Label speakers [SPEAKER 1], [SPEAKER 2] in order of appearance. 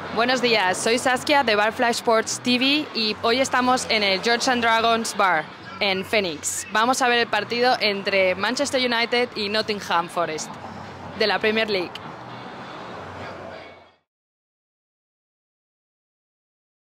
[SPEAKER 1] Buenos días, soy Saskia de Barfly Sports TV y hoy estamos en el George and Dragons Bar en Phoenix. Vamos a ver el partido entre Manchester United y Nottingham Forest de la Premier League.